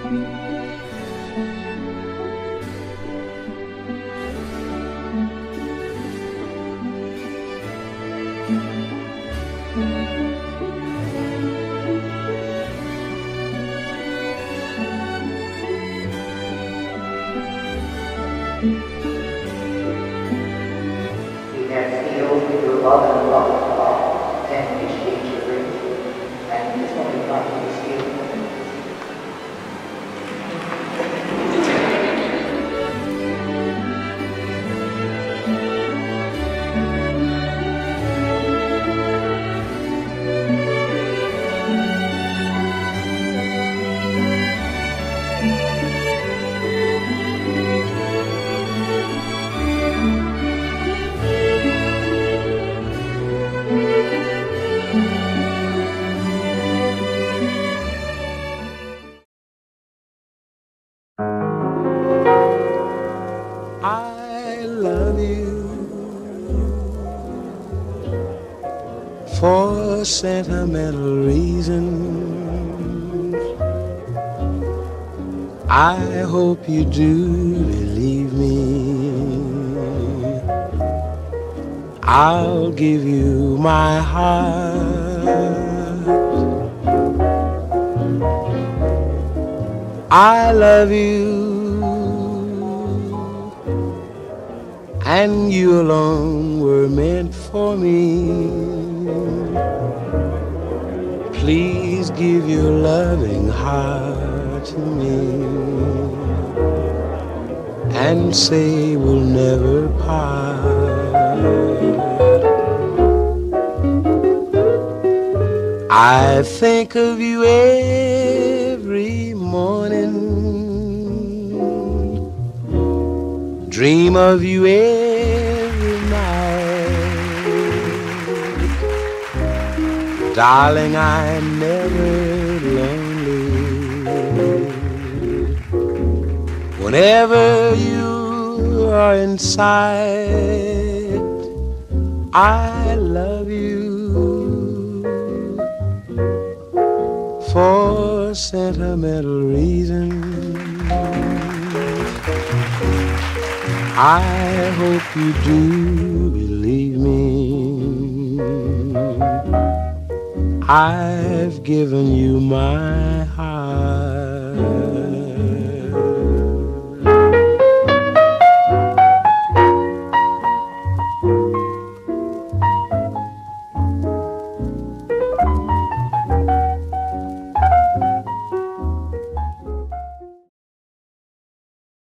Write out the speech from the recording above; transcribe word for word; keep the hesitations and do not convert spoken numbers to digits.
I love you for sentimental reasons. I hope you do believe me. I'll give you my heart. I love you, and you alone were meant for me. Please give your loving heart to me and say we'll never part. I think of you every morning, dream of you every night. Darling, I'm never lonely whenever you are in sight. I love you for sentimental reasons. I hope you do believe me. I've given you my heart.